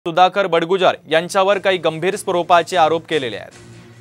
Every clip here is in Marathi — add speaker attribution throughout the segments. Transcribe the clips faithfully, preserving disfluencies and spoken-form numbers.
Speaker 1: सुधाकर बडगुजर यांच्यावर काही गंभीर स्वरूपाचे आरोप केलेले आहेत।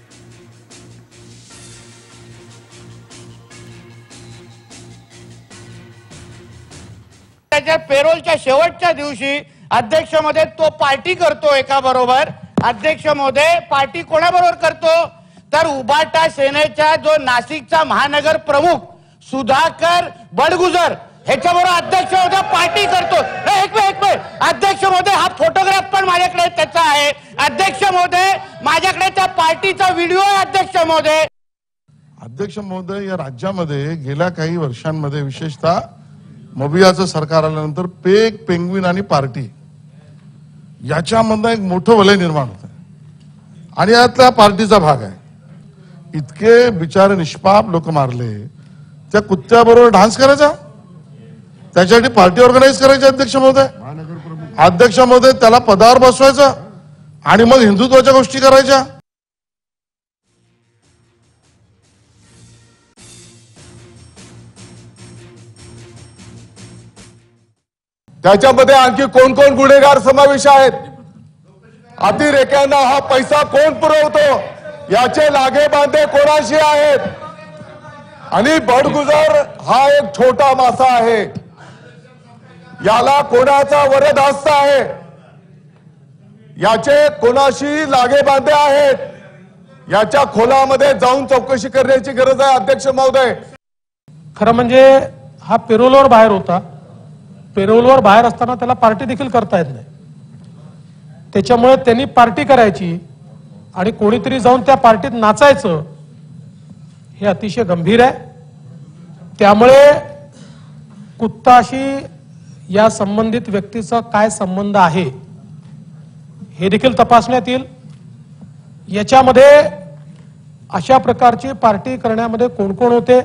Speaker 2: त्याच्या पेरोलच्या शेवटच्या दिवशी अध्यक्ष मध्ये तो पार्टी करतो एका बरोबर। अध्यक्ष मध्ये पार्टी कोणाबरोबर करतो तर उबाटा सेनेचा जो नाशिकचा महानगर प्रमुख सुधाकर बडगुजर ह्याच्याबरोबर अध्यक्ष मध्ये पार्टी करतो। एक मिनिट एक मिनिट अध्यक्ष मध्ये हा फोटोग्राफ पण माझ्याकडे त्याचा आहे। अध्यक्ष मध्ये माझ्याकडे त्या पार्टीचा व्हिडिओ आहे। अध्यक्ष मध्ये
Speaker 3: अध्यक्ष महोदय या राज्यामध्ये गेल्या काही वर्षांमध्ये विशेषतः मोबियाचं सरकार आल्यानंतर पेक पेंग्विन आणि पार्टी याच्यामधनं एक मोठं वलय निर्माण होत आहे आणि यातल्या पार्टीचा भाग आहे। इतके बिचारे निष्पाप लोक मारले, त्या कुत्त्याबरोबर डान्स करायचा, त्याच्यासाठी पार्टी ऑर्गनाईज करायची। अध्यक्ष महोदय अध्यक्ष महोदय त्याला पदावर बसवायचं आणि मग हिंदुत्वाच्या गोष्टी करायच्या।
Speaker 4: त्याच्यामध्ये आणखी कोण कोण गुन्हेगार समावेश आहेत, अतिरेक्यांना हा पैसा कोण पुरवतो, याचे लागे बांधे कोणाशी आहेत, आणि बडगुजर हा एक छोटा मासा आहे, याला कोणाचा वरदहस्त आहे, याचे कोणाशी लागे बांधे आहेत, याच्या खोलामध्ये जाऊन चौकशी करण्याची गरज आहे। अध्यक्ष महोदय
Speaker 5: खरं म्हणजे हा पेरोलवर बाहेर होता, पेरोलवर बाहेर असताना त्याला पार्टी देखील करता येत नाही, त्याच्यामुळे त्यांनी पार्टी करायची आणि कोणीतरी जाऊन त्या पार्टीत नाचायचं हे अतिशय गंभीर आहे। त्यामुळे कुत्ताशी या संबंधित व्यक्तीचा काय संबंध आहे हे देखील तपासण्यात येईल। याच्यामध्ये अशा प्रकारची पार्टी करण्यामध्ये कोण कोण होते,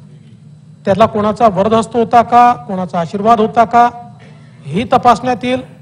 Speaker 5: त्याला कोणाचा वरदहस्त होता का, कोणाचा आशीर्वाद होता का, ही तपासण्यात येईल।